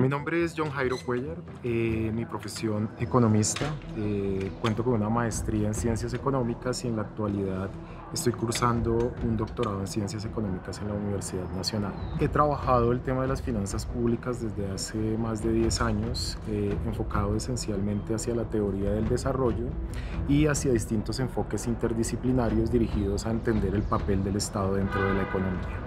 Mi nombre es John Jairo Cuellar, mi profesión economista, cuento con una maestría en ciencias económicas y en la actualidad estoy cursando un doctorado en ciencias económicas en la Universidad Nacional. He trabajado el tema de las finanzas públicas desde hace más de 10 años, enfocado esencialmente hacia la teoría del desarrollo y hacia distintos enfoques interdisciplinarios dirigidos a entender el papel del Estado dentro de la economía.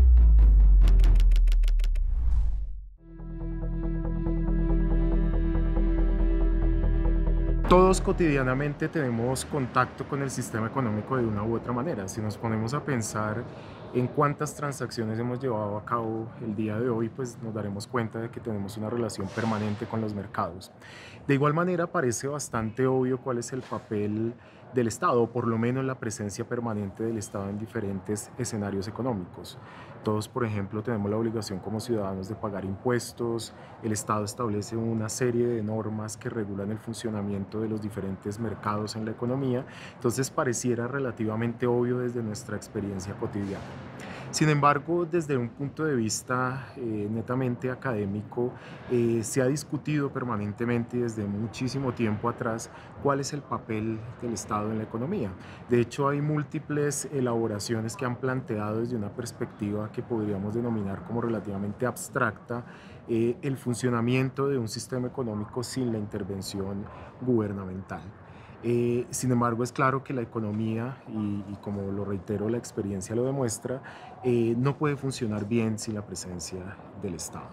Todos cotidianamente tenemos contacto con el sistema económico de una u otra manera. Si nos ponemos a pensar en cuántas transacciones hemos llevado a cabo el día de hoy, pues nos daremos cuenta de que tenemos una relación permanente con los mercados. De igual manera, parece bastante obvio cuál es el papel del Estado, o por lo menos la presencia permanente del Estado en diferentes escenarios económicos. Todos, por ejemplo, tenemos la obligación como ciudadanos de pagar impuestos. El Estado establece una serie de normas que regulan el funcionamiento de los diferentes mercados en la economía. Entonces, pareciera relativamente obvio desde nuestra experiencia cotidiana. Sin embargo, desde un punto de vista netamente académico, se ha discutido permanentemente y desde muchísimo tiempo atrás cuál es el papel del Estado en la economía. De hecho, hay múltiples elaboraciones que han planteado desde una perspectiva que podríamos denominar como relativamente abstracta el funcionamiento de un sistema económico sin la intervención gubernamental. Sin embargo, es claro que la economía, y como lo reitero, la experiencia lo demuestra, no puede funcionar bien sin la presencia del Estado.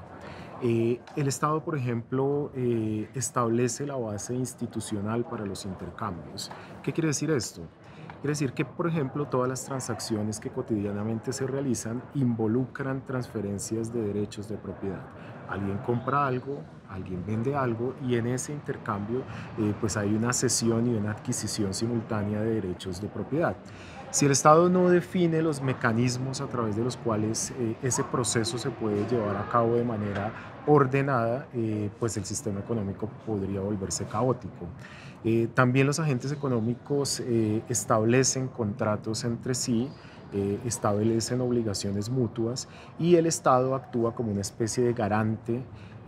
El Estado, por ejemplo, establece la base institucional para los intercambios. ¿Qué quiere decir esto? Quiere decir que, por ejemplo, todas las transacciones que cotidianamente se realizan involucran transferencias de derechos de propiedad. Alguien compra algo, alguien vende algo y en ese intercambio pues hay una cesión y una adquisición simultánea de derechos de propiedad. Si el Estado no define los mecanismos a través de los cuales ese proceso se puede llevar a cabo de manera ordenada, pues el sistema económico podría volverse caótico. También los agentes económicos establecen contratos entre sí, establecen obligaciones mutuas y el Estado actúa como una especie de garante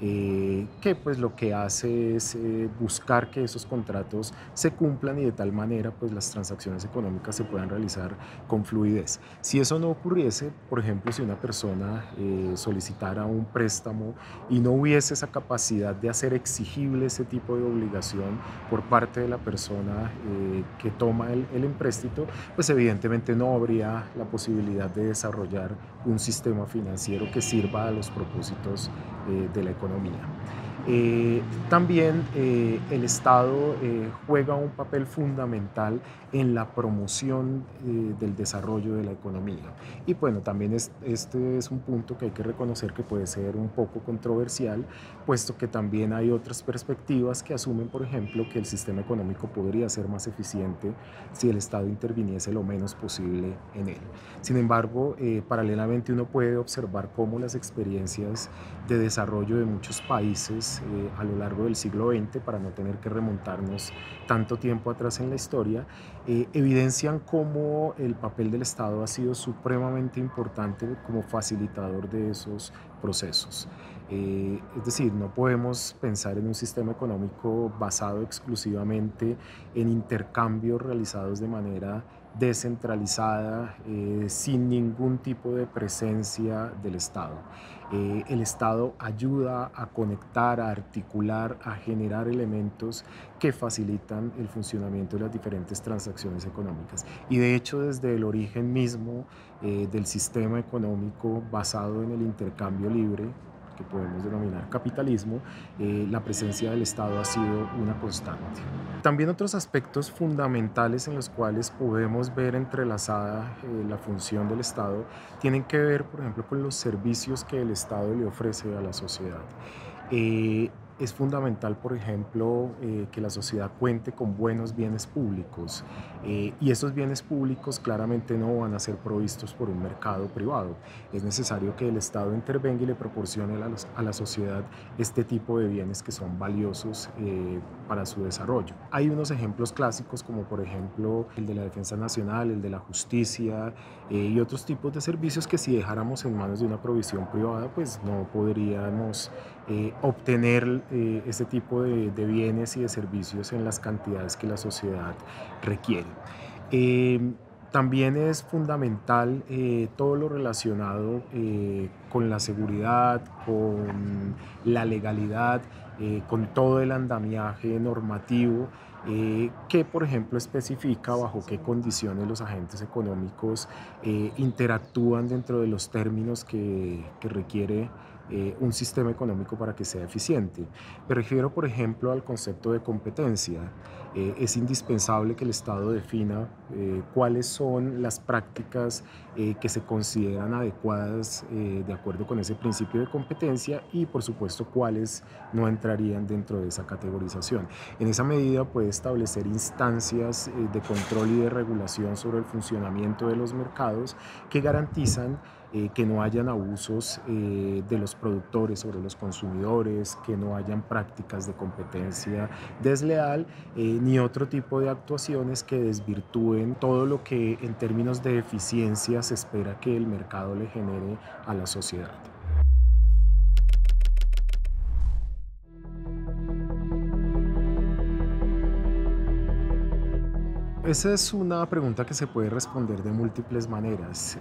que pues lo que hace es buscar que esos contratos se cumplan y de tal manera pues las transacciones económicas se puedan realizar con fluidez. Si eso no ocurriese, por ejemplo, si una persona solicitara un préstamo y no hubiese esa capacidad de hacer exigible ese tipo de obligación por parte de la persona que toma el empréstito, pues evidentemente no habría la posibilidad de desarrollar un sistema financiero que sirva a los propósitos de la economía. También el Estado juega un papel fundamental en la promoción del desarrollo de la economía. Y bueno, también este es un punto que hay que reconocer que puede ser un poco controversial, puesto que también hay otras perspectivas que asumen, por ejemplo, que el sistema económico podría ser más eficiente si el Estado interviniese lo menos posible en él. Sin embargo, paralelamente uno puede observar cómo las experiencias de desarrollo de muchos países a lo largo del siglo XX, para no tener que remontarnos tanto tiempo atrás en la historia, evidencian cómo el papel del Estado ha sido supremamente importante como facilitador de esos procesos. Es decir, no podemos pensar en un sistema económico basado exclusivamente en intercambios realizados de manera descentralizada, sin ningún tipo de presencia del Estado. El Estado ayuda a conectar, a articular, a generar elementos que facilitan el funcionamiento de las diferentes transacciones económicas. Y de hecho, desde el origen mismo del sistema económico basado en el intercambio libre, que podemos denominar capitalismo, la presencia del Estado ha sido una constante. También otros aspectos fundamentales en los cuales podemos ver entrelazada la función del Estado tienen que ver, por ejemplo, con los servicios que el Estado le ofrece a la sociedad. Es fundamental, por ejemplo, que la sociedad cuente con buenos bienes públicos y esos bienes públicos claramente no van a ser provistos por un mercado privado. Es necesario que el Estado intervenga y le proporcione a la sociedad este tipo de bienes que son valiosos para su desarrollo. Hay unos ejemplos clásicos como por ejemplo el de la defensa nacional, el de la justicia y otros tipos de servicios que si dejáramos en manos de una provisión privada pues no podríamos obtener este tipo de bienes y de servicios en las cantidades que la sociedad requiere. Eh, También es fundamental todo lo relacionado con la seguridad, con la legalidad, con todo el andamiaje normativo que, por ejemplo, especifica bajo qué condiciones los agentes económicos interactúan dentro de los términos que requiere un sistema económico para que sea eficiente. Me refiero, por ejemplo, al concepto de competencia. Es indispensable que el Estado defina cuáles son las prácticas que se consideran adecuadas de acuerdo con ese principio de competencia y, por supuesto, cuáles no entrarían dentro de esa categorización. En esa medida puede establecer instancias de control y de regulación sobre el funcionamiento de los mercados que garantizan que no hayan abusos de los productores sobre los consumidores, que no hayan prácticas de competencia desleal, ni otro tipo de actuaciones que desvirtúen todo lo que en términos de eficiencia se espera que el mercado le genere a la sociedad. Esa es una pregunta que se puede responder de múltiples maneras,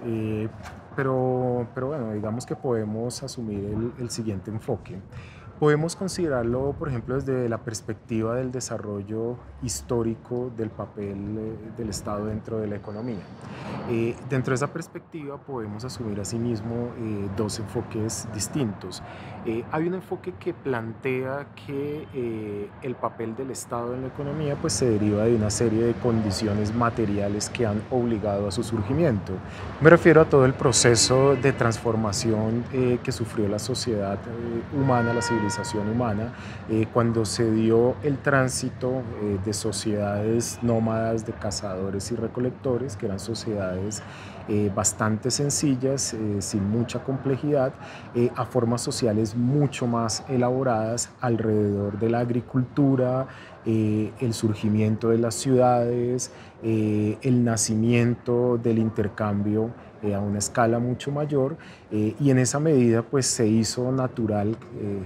pero bueno, digamos que podemos asumir el siguiente enfoque. Podemos considerarlo, por ejemplo, desde la perspectiva del desarrollo histórico del papel del Estado dentro de la economía. Dentro de esa perspectiva podemos asumir asimismo dos enfoques distintos. Hay un enfoque que plantea que el papel del Estado en la economía pues, se deriva de una serie de condiciones materiales que han obligado a su surgimiento. Me refiero a todo el proceso de transformación que sufrió la sociedad humana, la civilización humana, cuando se dio el tránsito de sociedades nómadas de cazadores y recolectores, que eran sociedades bastante sencillas, sin mucha complejidad, a formas sociales mucho más elaboradas alrededor de la agricultura, el surgimiento de las ciudades, el nacimiento del intercambio a una escala mucho mayor y en esa medida pues se hizo natural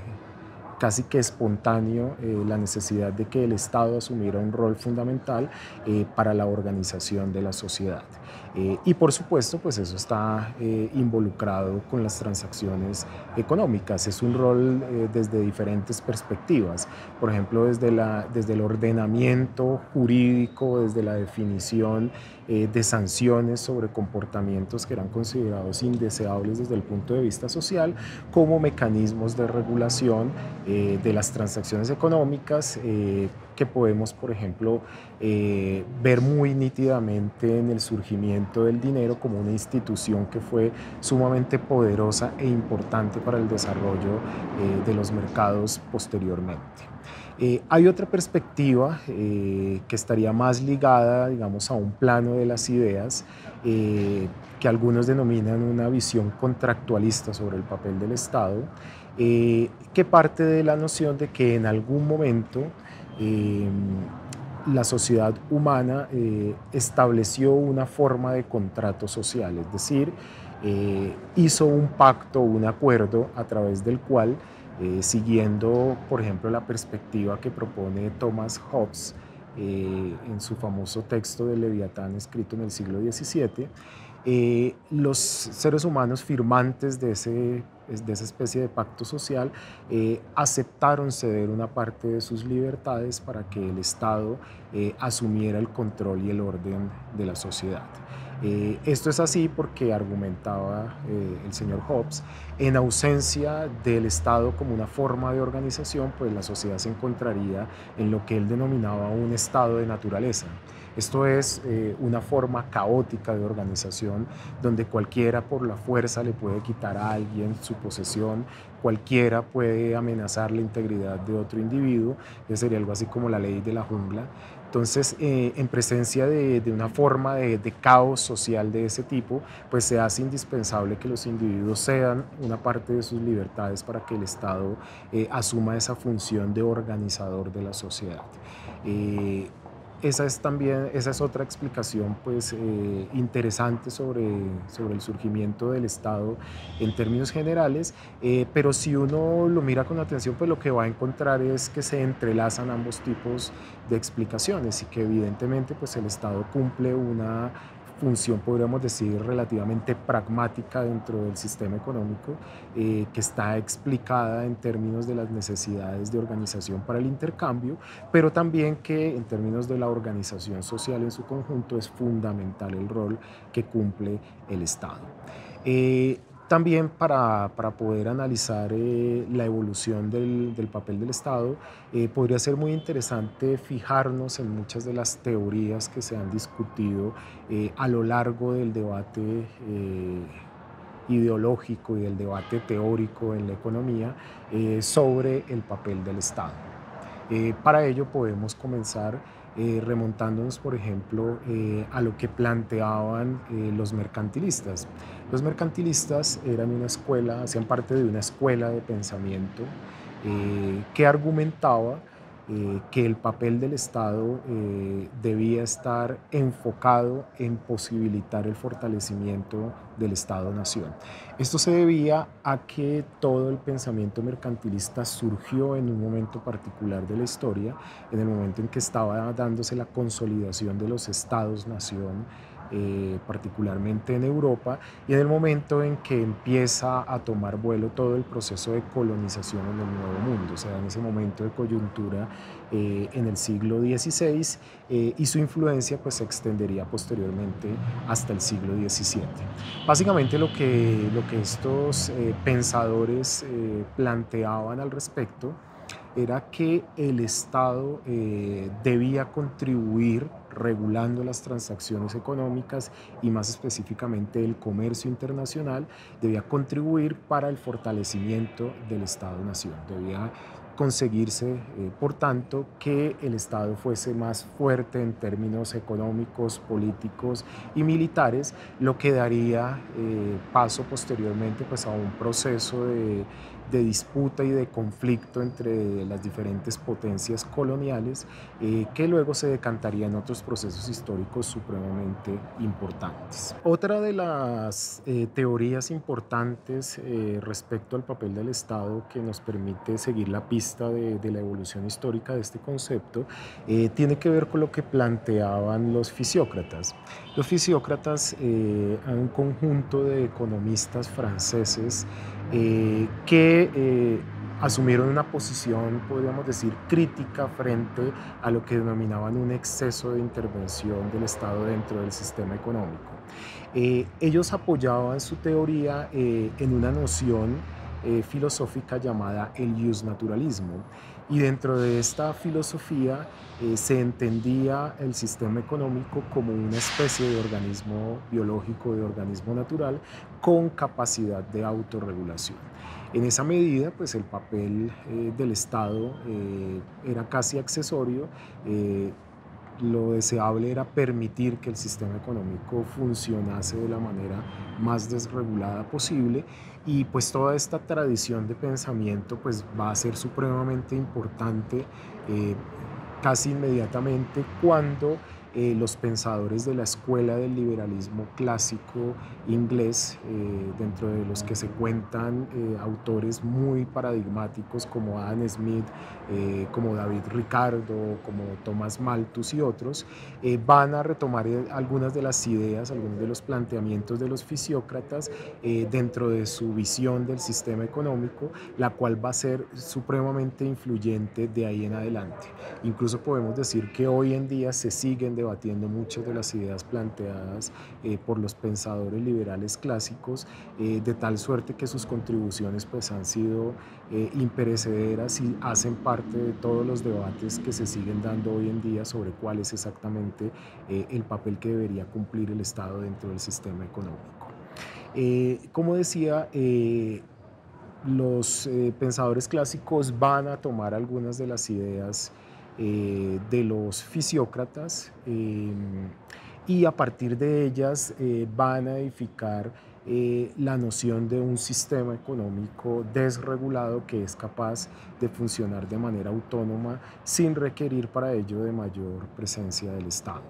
casi que espontáneo la necesidad de que el Estado asumiera un rol fundamental para la organización de la sociedad. Y por supuesto, pues eso está involucrado con las transacciones económicas. Es un rol desde diferentes perspectivas. Por ejemplo, desde el ordenamiento jurídico, desde la definición de sanciones sobre comportamientos que eran considerados indeseables desde el punto de vista social, como mecanismos de regulación de las transacciones económicas que podemos, por ejemplo, ver muy nítidamente en el surgimiento del dinero como una institución que fue sumamente poderosa e importante para el desarrollo de los mercados posteriormente. Hay otra perspectiva que estaría más ligada, digamos, a un plano de las ideas que algunos denominan una visión contractualista sobre el papel del Estado, que parte de la noción de que en algún momento eh, la sociedad humana estableció una forma de contrato social, es decir, hizo un pacto, un acuerdo a través del cual, siguiendo, por ejemplo, la perspectiva que propone Thomas Hobbes en su famoso texto de Leviatán escrito en el siglo XVII, los seres humanos firmantes de esa especie de pacto social aceptaron ceder una parte de sus libertades para que el Estado asumiera el control y el orden de la sociedad. Esto es así porque argumentaba el señor Hobbes, en ausencia del Estado como una forma de organización, pues la sociedad se encontraría en lo que él denominaba un estado de naturaleza. Esto es una forma caótica de organización donde cualquiera por la fuerza le puede quitar a alguien su posesión, cualquiera puede amenazar la integridad de otro individuo, que sería algo así como la ley de la jungla. Entonces, en presencia de una forma de caos social de ese tipo, pues se hace indispensable que los individuos cedan una parte de sus libertades para que el Estado asuma esa función de organizador de la sociedad. Esa es otra explicación pues interesante sobre el surgimiento del Estado en términos generales, pero si uno lo mira con atención, pues lo que va a encontrar es que se entrelazan ambos tipos de explicaciones y que evidentemente pues el Estado cumple una función, podríamos decir, relativamente pragmática dentro del sistema económico, que está explicada en términos de las necesidades de organización para el intercambio, pero también que en términos de la organización social en su conjunto es fundamental el rol que cumple el Estado. Eh, También para poder analizar la evolución del papel del Estado, podría ser muy interesante fijarnos en muchas de las teorías que se han discutido a lo largo del debate ideológico y del debate teórico en la economía sobre el papel del Estado. Para ello podemos comenzar remontándonos, por ejemplo, a lo que planteaban los mercantilistas. Los mercantilistas eran una escuela, hacían parte de una escuela de pensamiento que argumentaba que el papel del Estado debía estar enfocado en posibilitar el fortalecimiento del Estado-nación. Esto se debía a que todo el pensamiento mercantilista surgió en un momento particular de la historia, en el momento en que estaba dándose la consolidación de los estados-nación, particularmente en Europa, y en el momento en que empieza a tomar vuelo todo el proceso de colonización en el Nuevo Mundo, o sea, en ese momento de coyuntura en el siglo XVI, y su influencia pues se extendería posteriormente hasta el siglo XVII. Básicamente lo que estos pensadores planteaban al respecto era que el Estado debía contribuir regulando las transacciones económicas y más específicamente el comercio internacional, debía contribuir para el fortalecimiento del Estado-nación, debía conseguirse, por tanto, que el Estado fuese más fuerte en términos económicos, políticos y militares, lo que daría paso posteriormente pues, a un proceso de disputa y de conflicto entre las diferentes potencias coloniales que luego se decantaría en otros procesos históricos supremamente importantes. Otra de las teorías importantes respecto al papel del Estado que nos permite seguir la pista de la evolución histórica de este concepto tiene que ver con lo que planteaban los fisiócratas. Los fisiócratas eran un conjunto de economistas franceses que asumieron una posición, podríamos decir, crítica frente a lo que denominaban un exceso de intervención del Estado dentro del sistema económico. Ellos apoyaban su teoría en una noción filosófica llamada el justnaturalismo, y dentro de esta filosofía se entendía el sistema económico como una especie de organismo biológico, de organismo natural, con capacidad de autorregulación. En esa medida, pues el papel del Estado era casi accesorio. Lo deseable era permitir que el sistema económico funcionase de la manera más desregulada posible, y pues toda esta tradición de pensamiento pues va a ser supremamente importante eh, casi inmediatamente cuando los pensadores de la escuela del liberalismo clásico inglés, dentro de los que se cuentan autores muy paradigmáticos como Adam Smith, como David Ricardo, como Thomas Malthus y otros, van a retomar algunas de las ideas, algunos de los planteamientos de los fisiócratas dentro de su visión del sistema económico, la cual va a ser supremamente influyente de ahí en adelante. Incluso podemos decir que hoy en día se siguen debatiendo muchas de las ideas planteadas por los pensadores liberales clásicos, de tal suerte que sus contribuciones pues, han sido imperecederas y hacen parte de todos los debates que se siguen dando hoy en día sobre cuál es exactamente el papel que debería cumplir el Estado dentro del sistema económico. Como decía, los pensadores clásicos van a tomar algunas de las ideas de los fisiócratas y a partir de ellas van a edificar la noción de un sistema económico desregulado que es capaz de funcionar de manera autónoma sin requerir para ello de mayor presencia del Estado.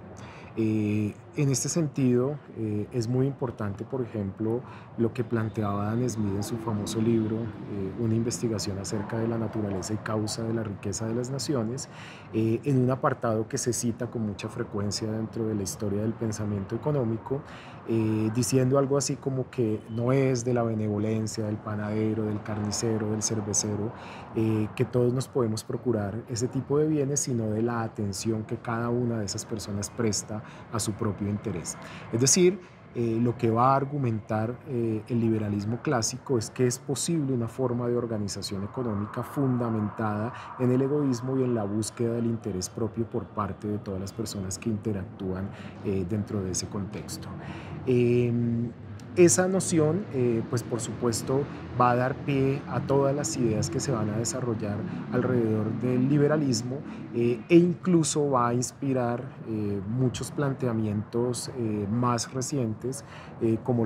En este sentido, es muy importante, por ejemplo, lo que planteaba Adam Smith en su famoso libro, Una investigación acerca de la naturaleza y causa de la riqueza de las naciones, en un apartado que se cita con mucha frecuencia dentro de la historia del pensamiento económico, diciendo algo así como que no es de la benevolencia del panadero, del carnicero, del cervecero, que todos nos podemos procurar ese tipo de bienes, sino de la atención que cada una de esas personas presta a su propio interés. Es decir, lo que va a argumentar el liberalismo clásico es que es posible una forma de organización económica fundamentada en el egoísmo y en la búsqueda del interés propio por parte de todas las personas que interactúan dentro de ese contexto. Eh, esa noción, pues por supuesto, va a dar pie a todas las ideas que se van a desarrollar alrededor del liberalismo, e incluso va a inspirar muchos planteamientos más recientes, como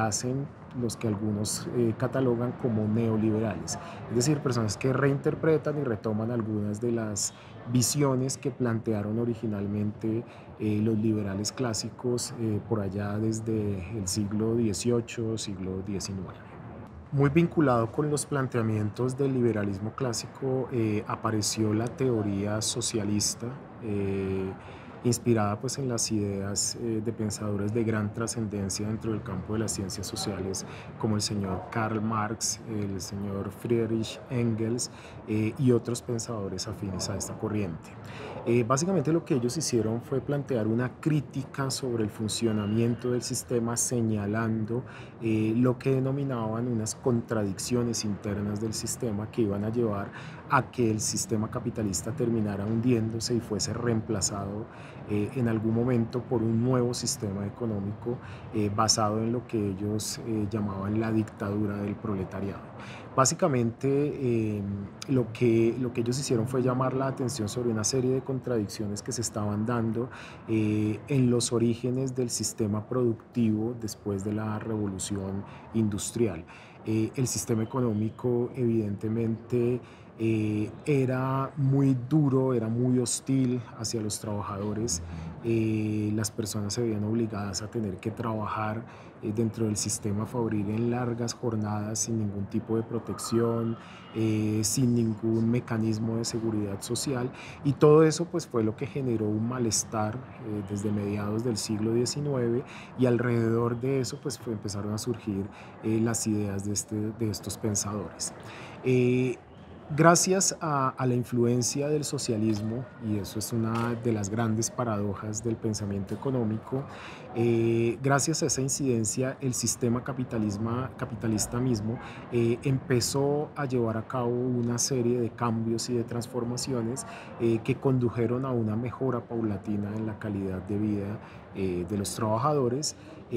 los que algunos catalogan como neoliberales, es decir, personas que reinterpretan y retoman algunas de las visiones que plantearon originalmente los liberales clásicos por allá desde el siglo XVIII, siglo XIX. Muy vinculado con los planteamientos del liberalismo clásico, apareció la teoría socialista, eh, inspirada pues en las ideas de pensadores de gran trascendencia dentro del campo de las ciencias sociales, como el señor Karl Marx, el señor Friedrich Engels, y otros pensadores afines a esta corriente. Básicamente lo que ellos hicieron fue plantear una crítica sobre el funcionamiento del sistema, señalando lo que denominaban unas contradicciones internas del sistema que iban a llevar a que el sistema capitalista terminara hundiéndose y fuese reemplazado en algún momento por un nuevo sistema económico basado en lo que ellos llamaban la dictadura del proletariado. Básicamente, lo que ellos hicieron fue llamar la atención sobre una serie de contradicciones que se estaban dando en los orígenes del sistema productivo después de la revolución industrial. El sistema económico evidentemente era muy duro, era muy hostil hacia los trabajadores. Las personas se veían obligadas a tener que trabajar dentro del sistema fabril en largas jornadas sin ningún tipo de protección, sin ningún mecanismo de seguridad social, y todo eso pues fue lo que generó un malestar desde mediados del siglo XIX, y alrededor de eso pues empezaron a surgir las ideas de estos pensadores. Eh, Gracias a la influencia del socialismo, y eso es una de las grandes paradojas del pensamiento económico, gracias a esa incidencia, el sistema capitalista mismo empezó a llevar a cabo una serie de cambios y de transformaciones que condujeron a una mejora paulatina en la calidad de vida de los trabajadores,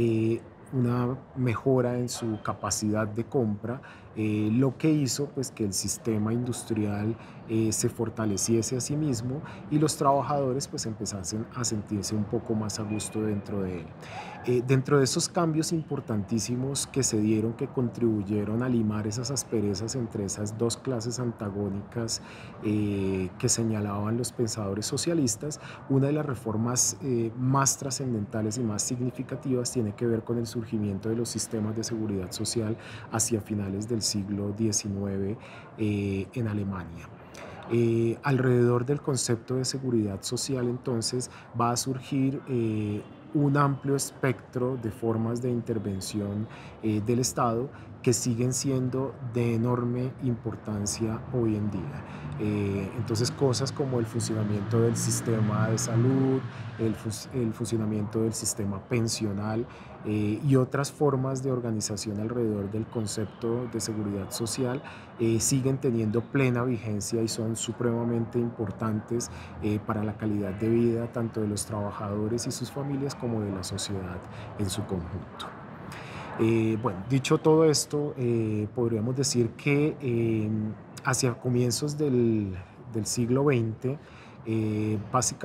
una mejora en su capacidad de compra, lo que hizo pues que el sistema industrial se fortaleciese a sí mismo y los trabajadores pues empezasen a sentirse un poco más a gusto dentro de él. Dentro de esos cambios importantísimos que se dieron, que contribuyeron a limar esas asperezas entre esas dos clases antagónicas que señalaban los pensadores socialistas, una de las reformas más trascendentales y más significativas tiene que ver con el surgimiento de los sistemas de seguridad social hacia finales del siglo XIX en Alemania. Alrededor del concepto de seguridad social, entonces, va a surgir un amplio espectro de formas de intervención del Estado que siguen siendo de enorme importancia hoy en día. Entonces, cosas como el funcionamiento del sistema de salud, el funcionamiento del sistema pensional y otras formas de organización alrededor del concepto de seguridad social siguen teniendo plena vigencia y son supremamente importantes para la calidad de vida tanto de los trabajadores y sus familias como de la sociedad en su conjunto. Bueno, dicho todo esto, podríamos decir que hacia comienzos del siglo XX,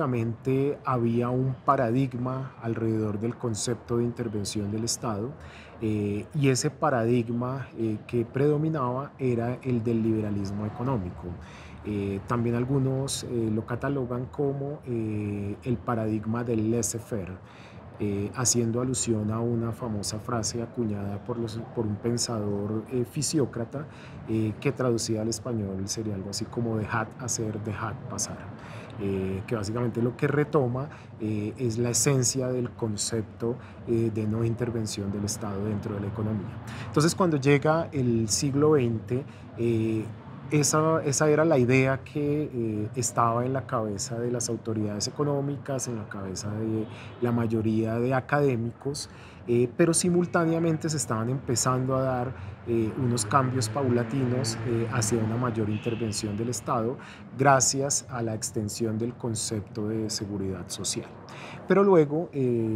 básicamente había un paradigma alrededor del concepto de intervención del Estado, Y ese paradigma que predominaba era el del liberalismo económico. También algunos lo catalogan como el paradigma del laissez-faire, haciendo alusión a una famosa frase acuñada por un pensador fisiócrata, que traducida al español sería algo así como dejad hacer, dejad pasar. Que básicamente lo que retoma es la esencia del concepto de no intervención del Estado dentro de la economía. Entonces, cuando llega el siglo XX, esa era la idea que estaba en la cabeza de las autoridades económicas, en la cabeza de la mayoría de académicos, pero simultáneamente se estaban empezando a dar unos cambios paulatinos hacia una mayor intervención del Estado gracias a la extensión del concepto de seguridad social. Pero luego,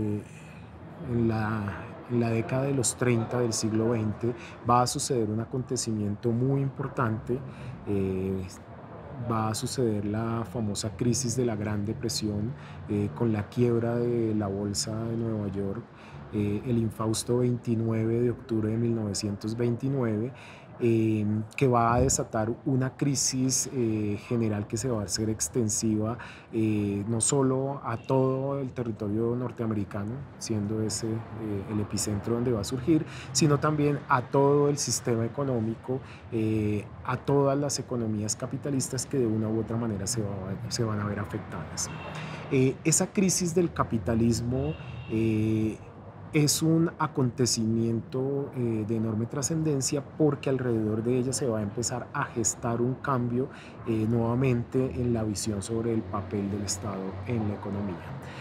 en la década de los 30 del siglo XX, va a suceder un acontecimiento muy importante. eh, Va a suceder la famosa crisis de la Gran Depresión, con la quiebra de la Bolsa de Nueva York, el infausto 29 de octubre de 1929, que va a desatar una crisis general que se va a hacer extensiva, no solo a todo el territorio norteamericano, siendo ese el epicentro donde va a surgir, sino también a todo el sistema económico, a todas las economías capitalistas que de una u otra manera se van a ver afectadas. Esa crisis del capitalismo es un acontecimiento de enorme trascendencia, porque alrededor de ella se va a empezar a gestar un cambio nuevamente en la visión sobre el papel del Estado en la economía.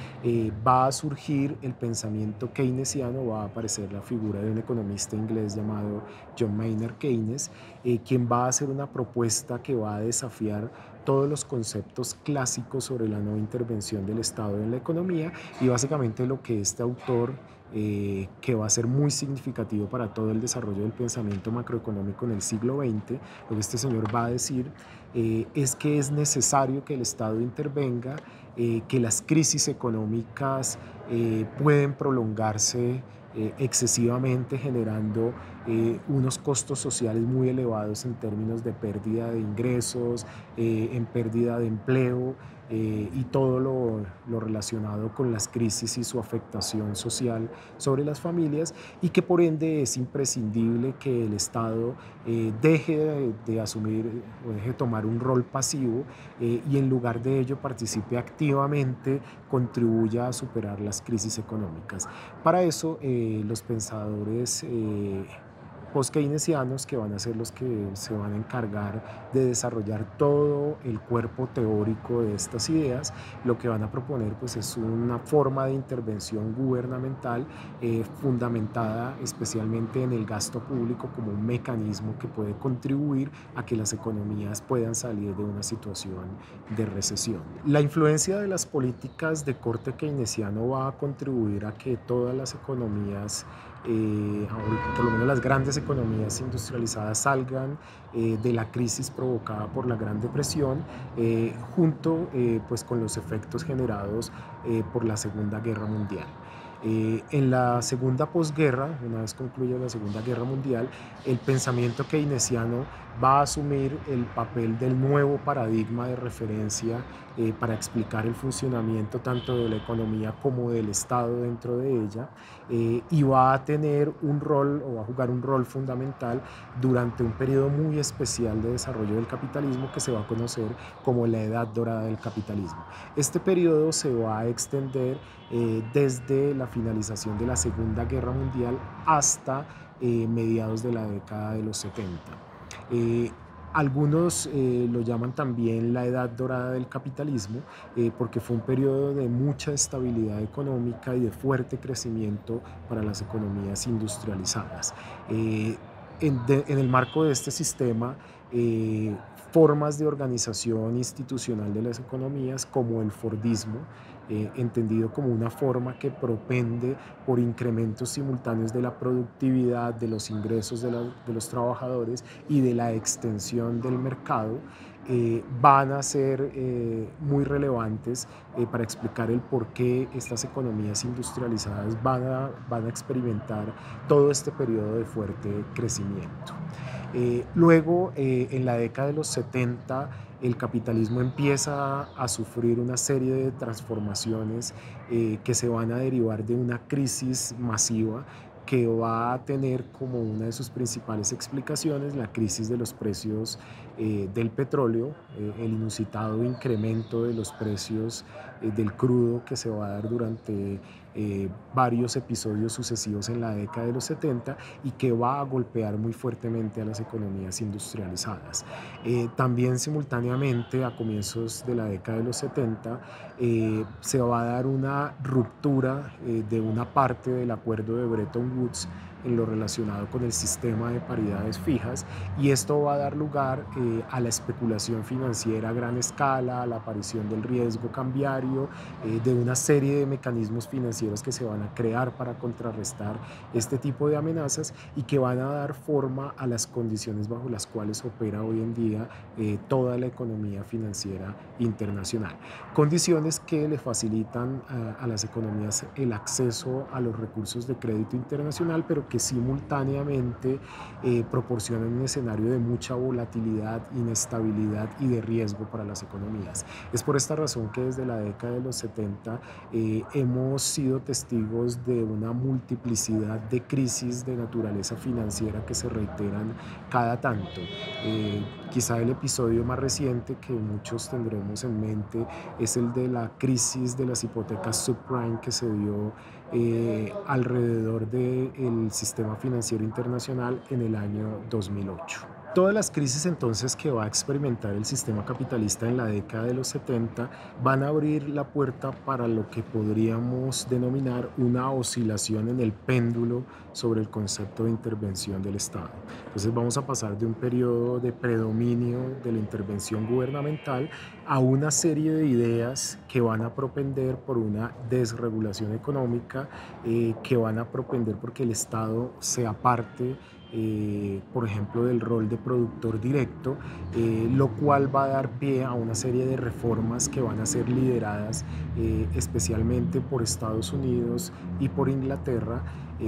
Va a surgir el pensamiento keynesiano, va a aparecer la figura de un economista inglés llamado John Maynard Keynes, quien va a hacer una propuesta que va a desafiar todos los conceptos clásicos sobre la no intervención del Estado en la economía, y básicamente lo que este autor, que va a ser muy significativo para todo el desarrollo del pensamiento macroeconómico en el siglo XX, lo que este señor va a decir es que es necesario que el Estado intervenga, que las crisis económicas pueden prolongarse excesivamente, generando unos costos sociales muy elevados en términos de pérdida de ingresos, en pérdida de empleo, y todo lo relacionado con las crisis y su afectación social sobre las familias, y que por ende es imprescindible que el Estado deje de asumir o deje de tomar un rol pasivo, y en lugar de ello participe activamente, contribuya a superar las crisis económicas. Para eso, los pensadores post-keynesianos, que van a ser los que se van a encargar de desarrollar todo el cuerpo teórico de estas ideas, lo que van a proponer pues es una forma de intervención gubernamental fundamentada especialmente en el gasto público como un mecanismo que puede contribuir a que las economías puedan salir de una situación de recesión. La influencia de las políticas de corte keynesiano va a contribuir a que todas las economías, por lo menos las grandes economías industrializadas, salgan de la crisis provocada por la Gran Depresión, junto pues con los efectos generados por la Segunda Guerra Mundial. En la segunda posguerra, una vez concluya la Segunda Guerra Mundial, el pensamiento keynesiano va a asumir el papel del nuevo paradigma de referencia para explicar el funcionamiento tanto de la economía como del Estado dentro de ella, y va a tener un rol, o va a jugar un rol fundamental durante un periodo muy especial de desarrollo del capitalismo que se va a conocer como la Edad Dorada del Capitalismo. Este periodo se va a extender desde la finalización de la Segunda Guerra Mundial hasta mediados de la década de los 70. Eh, Algunos lo llaman también la Edad Dorada del Capitalismo, porque fue un periodo de mucha estabilidad económica y de fuerte crecimiento para las economías industrializadas. En el marco de este sistema, formas de organización institucional de las economías, como el Fordismo, entendido como una forma que propende por incrementos simultáneos de la productividad, de los ingresos de los trabajadores y de la extensión del mercado, van a ser muy relevantes para explicar el por qué estas economías industrializadas van a experimentar todo este periodo de fuerte crecimiento. Luego, en la década de los 70, el capitalismo empieza a sufrir una serie de transformaciones que se van a derivar de una crisis masiva que va a tener como una de sus principales explicaciones la crisis de los precios del petróleo, el inusitado incremento de los precios del crudo que se va a dar durante varios episodios sucesivos en la década de los 70 y que va a golpear muy fuertemente a las economías industrializadas. También simultáneamente a comienzos de la década de los 70 se va a dar una ruptura de una parte del acuerdo de Bretton Woods en lo relacionado con el sistema de paridades fijas, y esto va a dar lugar a la especulación financiera a gran escala, a la aparición del riesgo cambiario, de una serie de mecanismos financieros que se van a crear para contrarrestar este tipo de amenazas y que van a dar forma a las condiciones bajo las cuales opera hoy en día toda la economía financiera internacional. Condiciones que le facilitan a las economías el acceso a los recursos de crédito internacional, pero que simultáneamente proporcionan un escenario de mucha volatilidad, inestabilidad y de riesgo para las economías. Es por esta razón que desde la década de los 70 hemos sido testigos de una multiplicidad de crisis de naturaleza financiera que se reiteran cada tanto. Quizá el episodio más reciente que muchos tendremos en mente es el de la crisis de las hipotecas subprime que se dio alrededor del sistema financiero internacional en el año 2008. Todas las crisis entonces que va a experimentar el sistema capitalista en la década de los 70 van a abrir la puerta para lo que podríamos denominar una oscilación en el péndulo sobre el concepto de intervención del Estado. Entonces vamos a pasar de un periodo de predominio de la intervención gubernamental a una serie de ideas que van a propender por una desregulación económica, que van a propender porque el Estado se aparte por ejemplo, del rol de productor directo, lo cual va a dar pie a una serie de reformas que van a ser lideradas especialmente por Estados Unidos y por Inglaterra,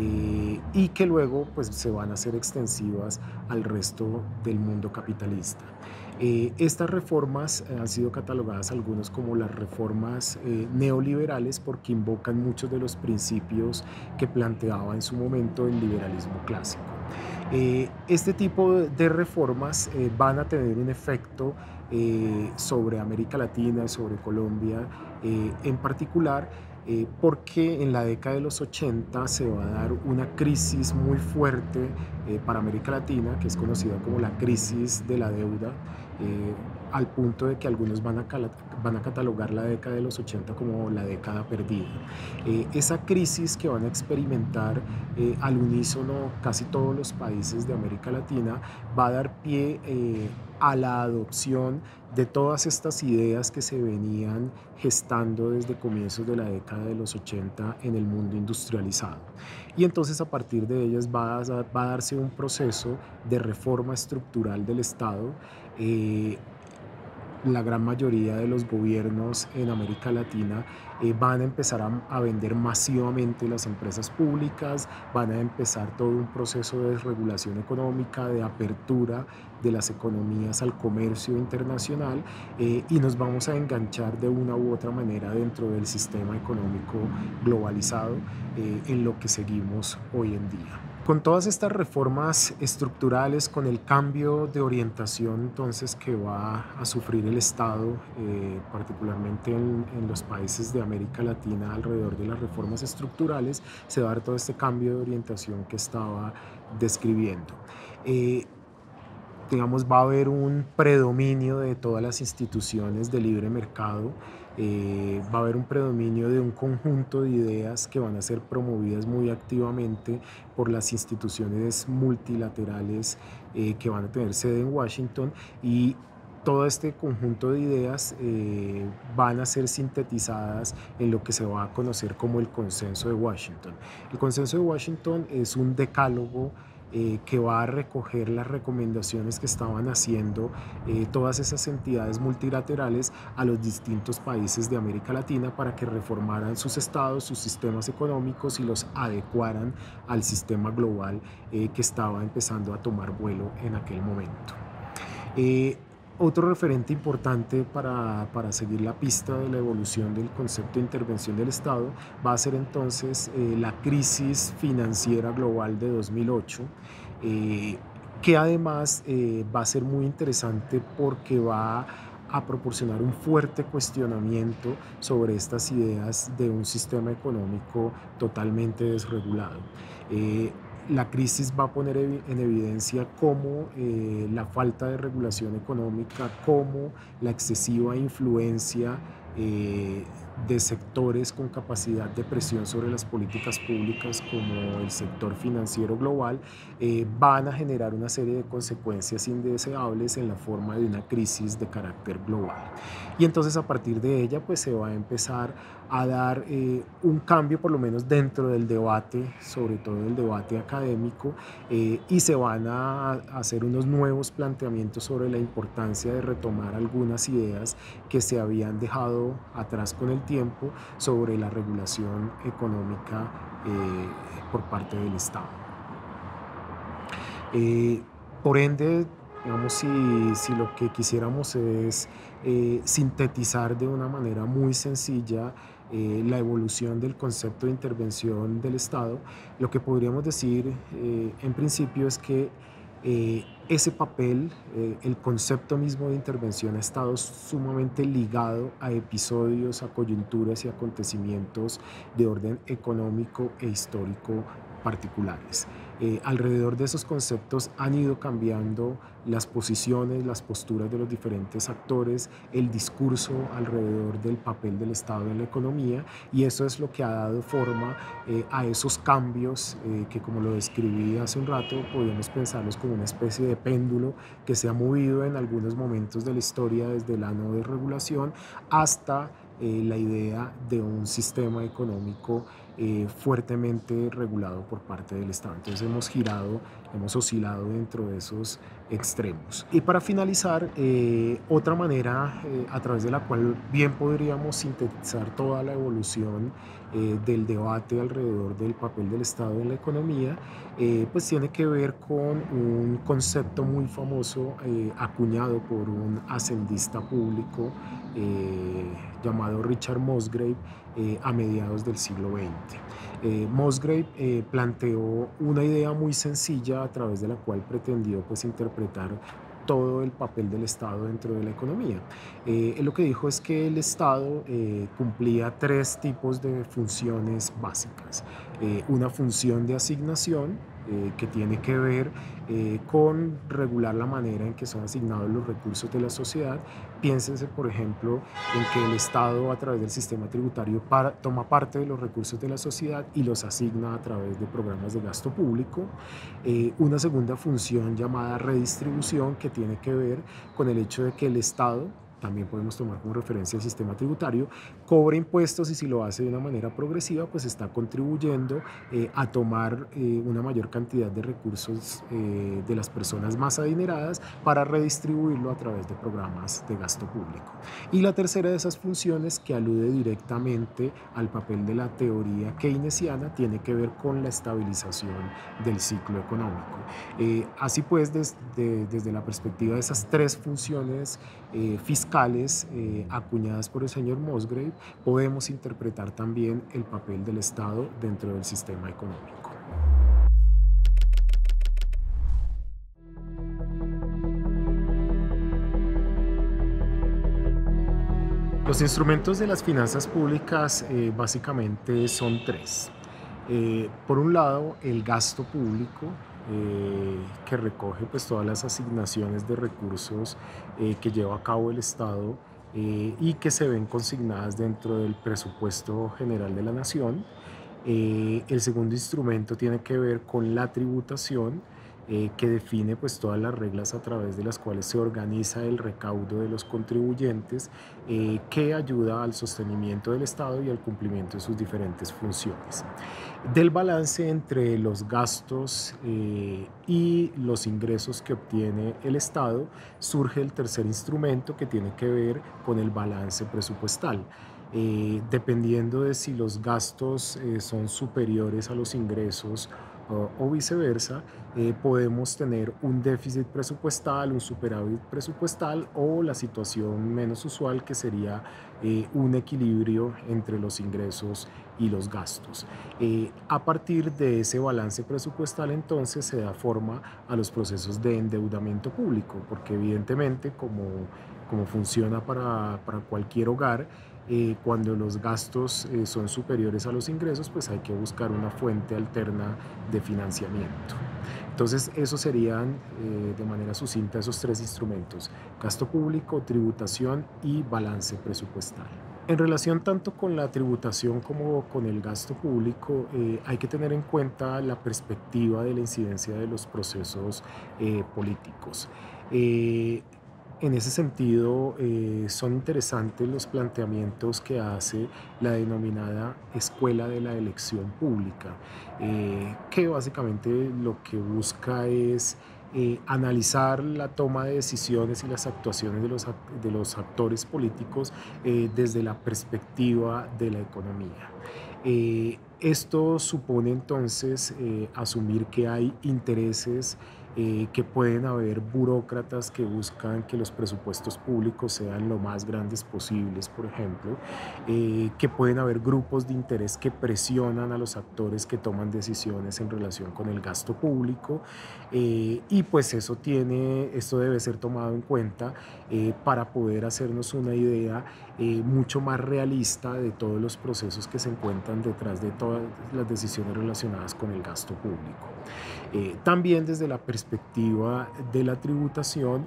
y que luego pues, se van a hacer extensivas al resto del mundo capitalista. Estas reformas han sido catalogadas algunos como las reformas neoliberales porque invocan muchos de los principios que planteaba en su momento el liberalismo clásico. Este tipo de reformas van a tener un efecto sobre América Latina y sobre Colombia en particular, porque en la década de los 80 se va a dar una crisis muy fuerte para América Latina, que es conocida como la crisis de la deuda, al punto de que algunos van a catalogar la década de los 80 como la década perdida. Esa crisis que van a experimentar al unísono casi todos los países de América Latina va a dar pie a la adopción de todas estas ideas que se venían gestando desde comienzos de la década de los 80 en el mundo industrializado. Y entonces a partir de ellas va a darse un proceso de reforma estructural del Estado. La gran mayoría de los gobiernos en América Latina van a empezar a vender masivamente las empresas públicas, van a empezar todo un proceso de desregulación económica, de apertura de las economías al comercio internacional, y nos vamos a enganchar de una u otra manera dentro del sistema económico globalizado en lo que seguimos hoy en día. Con todas estas reformas estructurales, con el cambio de orientación entonces que va a sufrir el Estado, particularmente en los países de América Latina alrededor de las reformas estructurales, se va a dar todo este cambio de orientación que estaba describiendo. Digamos, va a haber un predominio de todas las instituciones de libre mercado, va a haber un predominio de un conjunto de ideas que van a ser promovidas muy activamente por las instituciones multilaterales que van a tener sede en Washington, y todo este conjunto de ideas van a ser sintetizadas en lo que se va a conocer como el Consenso de Washington. El Consenso de Washington es un decálogo que va a recoger las recomendaciones que estaban haciendo todas esas entidades multilaterales a los distintos países de América Latina para que reformaran sus estados, sus sistemas económicos y los adecuaran al sistema global que estaba empezando a tomar vuelo en aquel momento. Eh, Otro referente importante para seguir la pista de la evolución del concepto de intervención del Estado va a ser entonces la crisis financiera global de 2008, eh, que además va a ser muy interesante porque va a proporcionar un fuerte cuestionamiento sobre estas ideas de un sistema económico totalmente desregulado. Eh, la crisis va a poner en evidencia cómo la falta de regulación económica, cómo la excesiva influencia de sectores con capacidad de presión sobre las políticas públicas como el sector financiero global van a generar una serie de consecuencias indeseables en la forma de una crisis de carácter global. Y entonces a partir de ella pues se va a empezar a dar un cambio por lo menos dentro del debate, sobre todo el debate académico, y se van a hacer unos nuevos planteamientos sobre la importancia de retomar algunas ideas que se habían dejado atrás con el tiempo sobre la regulación económica por parte del Estado. Por ende, digamos, si lo que quisiéramos es sintetizar de una manera muy sencilla la evolución del concepto de intervención del Estado, lo que podríamos decir en principio es que ese papel, el concepto mismo de intervención ha estado sumamente ligado a episodios, a coyunturas y acontecimientos de orden económico e histórico particulares. Alrededor de esos conceptos han ido cambiando las posiciones, las posturas de los diferentes actores, el discurso alrededor del papel del Estado en la economía, y eso es lo que ha dado forma a esos cambios que, como lo describí hace un rato, podríamos pensarlos como una especie de péndulo que se ha movido en algunos momentos de la historia desde la no desregulación hasta la idea de un sistema económico fuertemente regulado por parte del Estado. Entonces hemos oscilado dentro de esos extremos. Y para finalizar, otra manera a través de la cual bien podríamos sintetizar toda la evolución del debate alrededor del papel del Estado en la economía, pues tiene que ver con un concepto muy famoso acuñado por un hacendista público llamado Richard Musgrave a mediados del siglo XX. Musgrave planteó una idea muy sencilla a través de la cual pretendió pues, interpretar todo el papel del Estado dentro de la economía. Él lo que dijo es que el Estado cumplía tres tipos de funciones básicas. Una función de asignación, que tiene que ver con regular la manera en que son asignados los recursos de la sociedad. Piénsense, por ejemplo, en que el Estado a través del sistema tributario toma parte de los recursos de la sociedad y los asigna a través de programas de gasto público. Una segunda función llamada redistribución, que tiene que ver con el hecho de que el Estado, también podemos tomar como referencia el sistema tributario, cobra impuestos y si lo hace de una manera progresiva, pues está contribuyendo a tomar una mayor cantidad de recursos de las personas más adineradas para redistribuirlo a través de programas de gasto público. Y la tercera de esas funciones, que alude directamente al papel de la teoría keynesiana, tiene que ver con la estabilización del ciclo económico. Así pues, desde la perspectiva de esas tres funciones fiscales acuñadas por el señor Musgrave, podemos interpretar también el papel del Estado dentro del sistema económico. Los instrumentos de las finanzas públicas básicamente son tres. Por un lado, el gasto público, que recoge pues, todas las asignaciones de recursos que lleva a cabo el Estado y que se ven consignadas dentro del presupuesto general de la nación. El segundo instrumento tiene que ver con la tributación, que define pues todas las reglas a través de las cuales se organiza el recaudo de los contribuyentes, que ayuda al sostenimiento del Estado y al cumplimiento de sus diferentes funciones. Del balance entre los gastos y los ingresos que obtiene el Estado surge el tercer instrumento, que tiene que ver con el balance presupuestal. Dependiendo de si los gastos son superiores a los ingresos o viceversa, podemos tener un déficit presupuestal, un superávit presupuestal, o la situación menos usual, que sería un equilibrio entre los ingresos y los gastos. A partir de ese balance presupuestal, entonces se da forma a los procesos de endeudamiento público, porque evidentemente, como funciona para cualquier hogar, cuando los gastos son superiores a los ingresos, pues hay que buscar una fuente alterna de financiamiento. Entonces, esos serían, de manera sucinta, esos tres instrumentos: gasto público, tributación y balance presupuestal. En relación tanto con la tributación como con el gasto público, hay que tener en cuenta la perspectiva de la incidencia de los procesos políticos. Eh, en ese sentido, son interesantes los planteamientos que hace la denominada escuela de la elección pública, que básicamente lo que busca es analizar la toma de decisiones y las actuaciones de los actores políticos desde la perspectiva de la economía. Esto supone entonces asumir que hay intereses, que pueden haber burócratas que buscan que los presupuestos públicos sean lo más grandes posibles, por ejemplo, que pueden haber grupos de interés que presionan a los actores que toman decisiones en relación con el gasto público, y pues esto debe ser tomado en cuenta para poder hacernos una idea mucho más realista de todos los procesos que se encuentran detrás de todas las decisiones relacionadas con el gasto público. También desde la perspectiva de la tributación,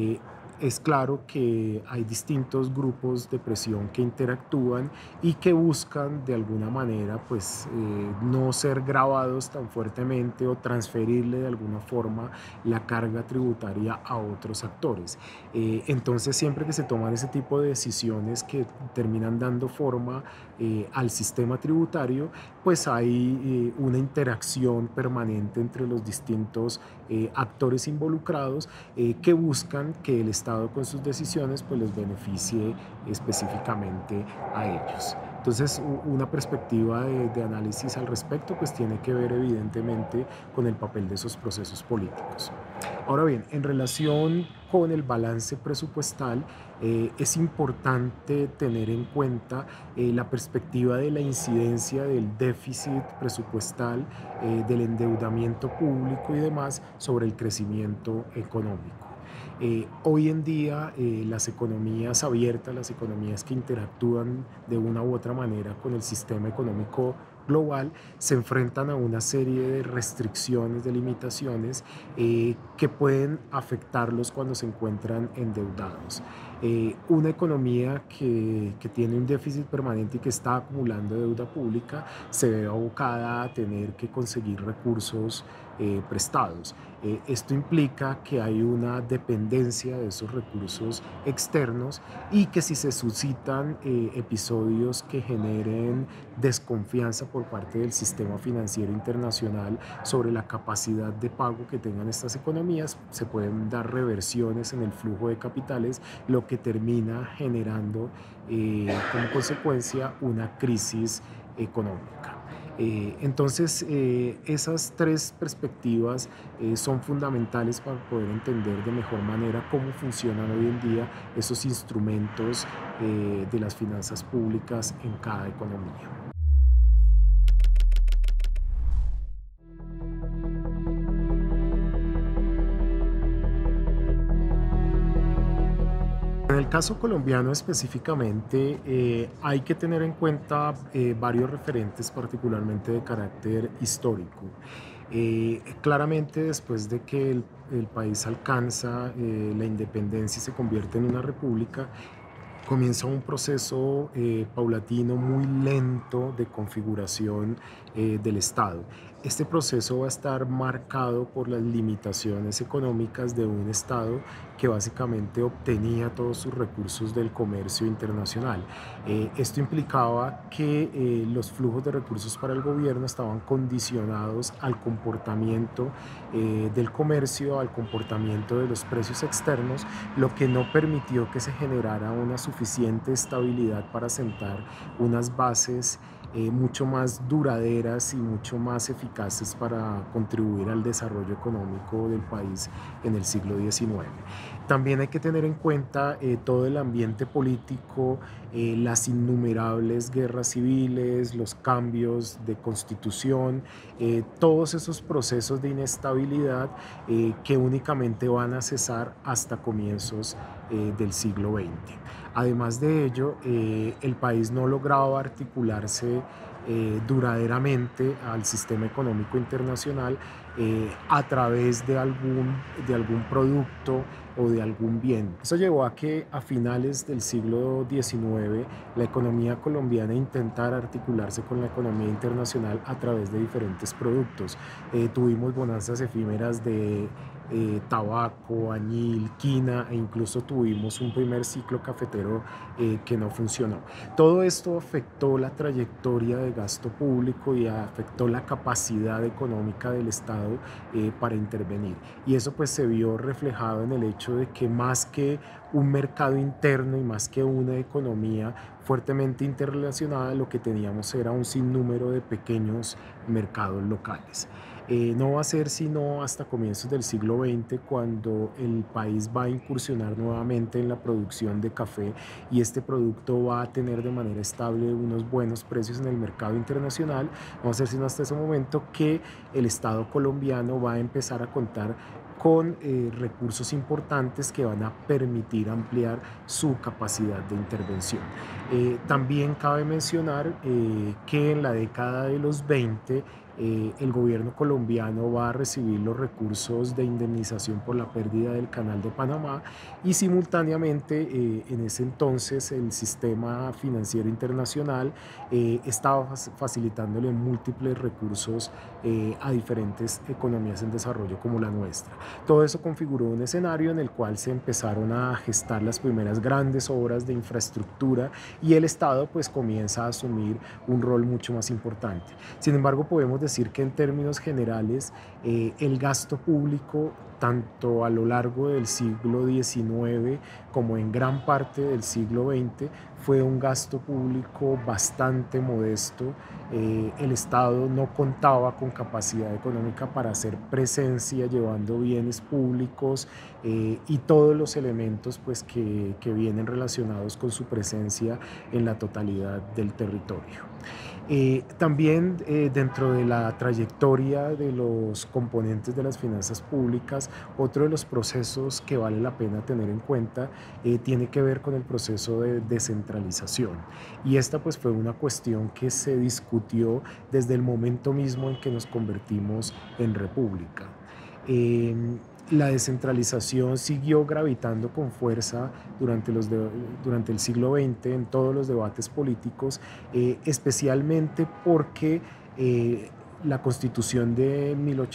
es claro que hay distintos grupos de presión que interactúan y que buscan de alguna manera pues no ser gravados tan fuertemente, o transferirle de alguna forma la carga tributaria a otros actores. Entonces, siempre que se toman ese tipo de decisiones que terminan dando forma al sistema tributario, pues hay una interacción permanente entre los distintos actores involucrados, que buscan que el Estado, con sus decisiones, pues les beneficie específicamente a ellos. Entonces, una perspectiva de análisis al respecto pues tiene que ver evidentemente con el papel de esos procesos políticos. Ahora bien, en relación con el balance presupuestal, es importante tener en cuenta la perspectiva de la incidencia del déficit presupuestal, del endeudamiento público y demás sobre el crecimiento económico. Hoy en día, las economías abiertas, las economías que interactúan de una u otra manera con el sistema económico global, se enfrentan a una serie de restricciones, de limitaciones, que pueden afectarlos cuando se encuentran endeudados. Una economía que tiene un déficit permanente y que está acumulando deuda pública se ve abocada a tener que conseguir recursos prestados. Esto implica que hay una dependencia de esos recursos externos, y que si se suscitan episodios que generen desconfianza por parte del sistema financiero internacional sobre la capacidad de pago que tengan estas economías, se pueden dar reversiones en el flujo de capitales, lo que termina generando como consecuencia una crisis económica. Entonces, esas tres perspectivas son fundamentales para poder entender de mejor manera cómo funcionan hoy en día esos instrumentos de las finanzas públicas en cada economía. En el caso colombiano específicamente, hay que tener en cuenta varios referentes, particularmente de carácter histórico. Claramente, después de que el país alcanza la independencia y se convierte en una república, comienza un proceso paulatino, muy lento, de configuración del Estado. Este proceso va a estar marcado por las limitaciones económicas de un Estado que básicamente obtenía todos sus recursos del comercio internacional. Esto implicaba que los flujos de recursos para el gobierno estaban condicionados al comportamiento del comercio, al comportamiento de los precios externos, lo que no permitió que se generara una suficiente estabilidad para sentar unas bases mucho más duraderas y mucho más eficaces para contribuir al desarrollo económico del país en el siglo XIX. También hay que tener en cuenta todo el ambiente político, las innumerables guerras civiles, los cambios de constitución, todos esos procesos de inestabilidad que únicamente van a cesar hasta comienzos del siglo XX. Además de ello, el país no lograba articularse duraderamente al sistema económico internacional a través de algún producto o de algún bien. Eso llevó a que a finales del siglo XIX la economía colombiana intentara articularse con la economía internacional a través de diferentes productos. Tuvimos bonanzas efímeras de tabaco, añil, quina e incluso tuvimos un primer ciclo cafetero que no funcionó. Todo esto afectó la trayectoria de gasto público y afectó la capacidad económica del Estado para intervenir. Y eso pues se vio reflejado en el hecho de que más que un mercado interno y más que una economía fuertemente interrelacionada, lo que teníamos era un sinnúmero de pequeños mercados locales. No va a ser sino hasta comienzos del siglo XX cuando el país va a incursionar nuevamente en la producción de café y este producto va a tener de manera estable unos buenos precios en el mercado internacional. No va a ser sino hasta ese momento que el Estado colombiano va a empezar a contar con recursos importantes que van a permitir ampliar su capacidad de intervención. También cabe mencionar que en la década de los 20 el gobierno colombiano va a recibir los recursos de indemnización por la pérdida del Canal de Panamá y simultáneamente en ese entonces el sistema financiero internacional estaba facilitándole múltiples recursos a diferentes economías en desarrollo como la nuestra. Todo eso configuró un escenario en el cual se empezaron a gestar las primeras grandes obras de infraestructura y el Estado pues comienza a asumir un rol mucho más importante. Sin embargo, podemos decir que en términos generales el gasto público tanto a lo largo del siglo XIX como en gran parte del siglo XX fue un gasto público bastante modesto. El Estado no contaba con capacidad económica para hacer presencia llevando bienes públicos y todos los elementos pues, que vienen relacionados con su presencia en la totalidad del territorio. También dentro de la trayectoria de los componentes de las finanzas públicas, otro de los procesos que vale la pena tener en cuenta tiene que ver con el proceso de descentralización. Y esta pues fue una cuestión que se discutió desde el momento mismo en que nos convertimos en república. Eh, la descentralización siguió gravitando con fuerza durante el siglo XX en todos los debates políticos, especialmente porque la Constitución de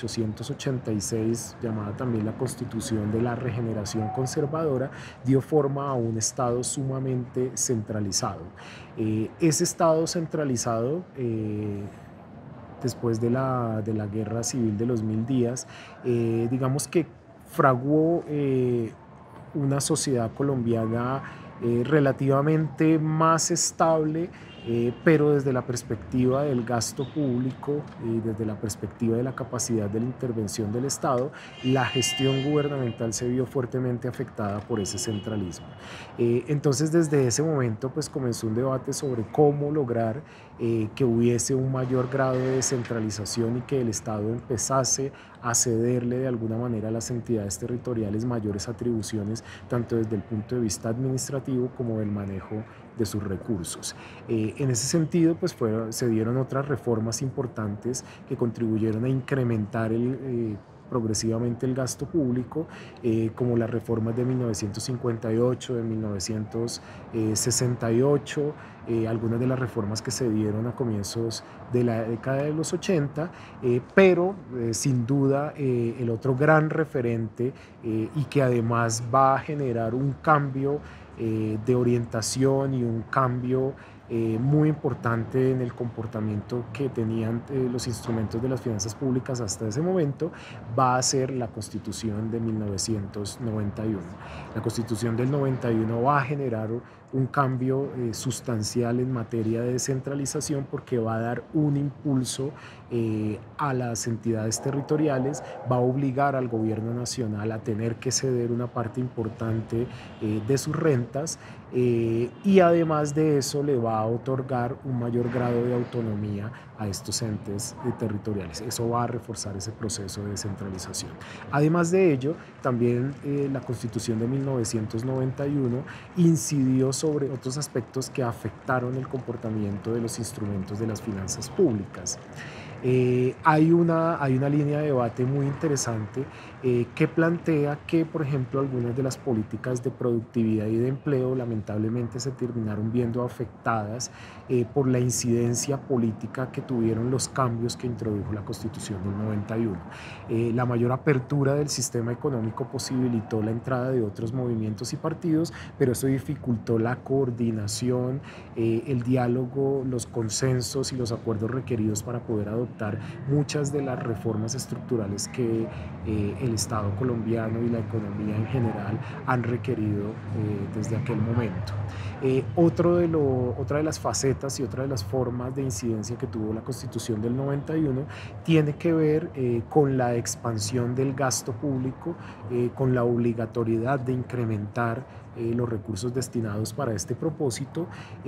1886, llamada también la Constitución de la Regeneración Conservadora, dio forma a un Estado sumamente centralizado. Ese Estado centralizado después de la Guerra Civil de los Mil Días, digamos que fraguó una sociedad colombiana relativamente más estable, pero desde la perspectiva del gasto público y desde la perspectiva de la capacidad de la intervención del Estado, la gestión gubernamental se vio fuertemente afectada por ese centralismo. Entonces, desde ese momento, pues comenzó un debate sobre cómo lograr que hubiese un mayor grado de descentralización y que el Estado empezase a cederle de alguna manera a las entidades territoriales mayores atribuciones, tanto desde el punto de vista administrativo como del manejo de sus recursos. En ese sentido, pues se dieron otras reformas importantes que contribuyeron a incrementar progresivamente el gasto público, como las reformas de 1958, de 1968, algunas de las reformas que se dieron a comienzos de la década de los 80, pero sin duda el otro gran referente y que además va a generar un cambio de orientación y un cambio muy importante en el comportamiento que tenían los instrumentos de las finanzas públicas hasta ese momento, va a ser la Constitución de 1991. La Constitución del 91 va a generar un cambio sustancial en materia de descentralización porque va a dar un impulso a las entidades territoriales, va a obligar al gobierno nacional a tener que ceder una parte importante de sus rentas y además de eso le va a otorgar un mayor grado de autonomía a estos entes territoriales. Eso va a reforzar ese proceso de descentralización. Además de ello, también la Constitución de 1991 incidió sobre otros aspectos que afectaron el comportamiento de los instrumentos de las finanzas públicas. Hay una línea de debate muy interesante que plantea que, por ejemplo, algunas de las políticas de productividad y de empleo lamentablemente se terminaron viendo afectadas por la incidencia política que tuvieron los cambios que introdujo la Constitución del 91. La mayor apertura del sistema económico posibilitó la entrada de otros movimientos y partidos, pero eso dificultó la coordinación, el diálogo, los consensos y los acuerdos requeridos para poder adoptar muchas de las reformas estructurales que el Estado colombiano y la economía en general han requerido desde aquel momento. Otra de las facetas y otra de las formas de incidencia que tuvo la Constitución del 91 tiene que ver con la expansión del gasto público, con la obligatoriedad de incrementar los recursos destinados para este propósito,